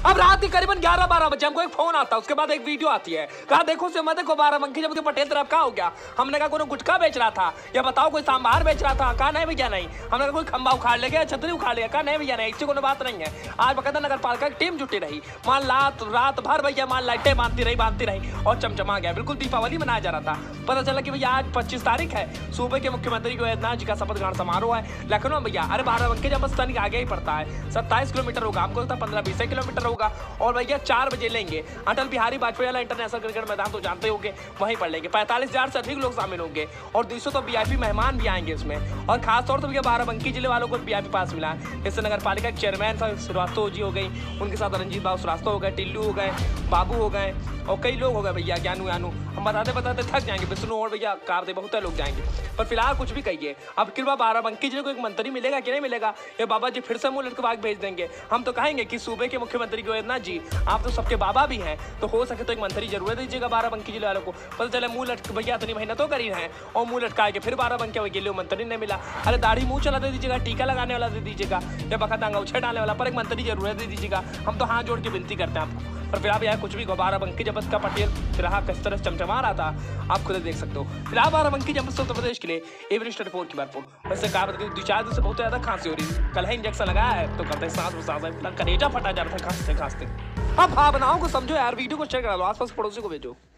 अब रात के करीबन 11-12 बजे हमको एक फोन आता है, उसके बाद एक वीडियो आती है, कहा देखो से मत को बाराबंकी जब पटेल तरफ का हो गया। हमने कहा कोई गुटखा बेच रहा था या बताओ कोई सांबार बेच रहा था, कहा नहीं भैया नहीं। हमने कहा कोई खंबा उखाड़ ले गया, छतरी उखाड़ लिया, कहा नहीं भैया नहीं, इससे कोई बात नहीं है। आज बकायदा नगर पालिका की टीम जुटी रही, मान रात भर भैया मान लाइटें बांधती रही और चमचमा गया, बिल्कुल दीपावली मनाया जा रहा था। पता चला कि भैया आज 25 तारीख है, सूबे के मुख्यमंत्री गोविंद जी का शपथ ग्रहण समारोह है लखनऊ में भैया। अरे बाराबंकी जब बस आगे ही पड़ता है, 27 किलोमीटर होगा, हमको लगता है 15-20 किलोमीटर होगा। और भैया 4 बजे लेंगे अटल बिहारी वाजपेयी वाला इंटरनेशनल क्रिकेट मैदान तो जानते होंगे, वहीं पर लेंगे। 45,000 से अधिक लोग शामिल होंगे और 200 तो वीआईपी मेहमान भी आएंगे इसमें। और खासतौर से भैया बाराबंकी जिले वालों को वीआईपी पास मिला है। इससे नगर पालिका के चेयरमैन श्रीवास्तव जी हो गई, उनके साथ रंजीत बाबू श्रीवास्तव हो गए, टिल्लू हो गए, बाबू हो गए और कई लोग हो गए भैया, ज्ञानू हम बताते थक जाएंगे, विष्णु और भैया कारते बहुत लोग जाएंगे। पर फिलहाल कुछ भी कहिए, अब कृपा बाराबंकी जिले को एक मंत्री मिलेगा कि नहीं मिलेगा, ये बाबा जी फिर से मुंह लटके भाग भेज देंगे। हम तो कहेंगे कि सूबे के मुख्यमंत्री गोविंद जी आप तो सबके बाबा भी हैं, तो हो सके तो एक मंत्री जरूर दीजिएगा बाराबंकी जिले वालों को। पता चले मुंह लटके भैया इतनी मेहनत तो करी है और मुंह लटका के फिर बाराबंकी के लिए मंत्री नहीं मिला। अरे दाढ़ी मुंह चला दे दीजिएगा, टीका लगाने वाला दे दीजिएगा या बखत अंगूठे डालने वाला, पर एक मंत्री जरूर दे दीजिएगा। हम तो हाथ जोड़ के विनती करते हैं आपको। पर फिर आप यार कुछ भी बाराबंकी जब का पटेल फिर किस तरह चमचमा रहा था, आप खुद देख सकते हो। फिलहाल बाराबंकी जब उत्तर प्रदेश के लिए एवरेस्ट रिपोर्ट की बात वैसे कहा 2-4 दिन से बहुत ज्यादा खांसी हो रही, कल है इंजेक्शन लगाया है तो कहते सांस कलेजा फटा जा रहा था खांसते। अब भावनाओं को समझो यार, वीडियो को शेयर करा दो, आसपास पड़ोसी को भेजो।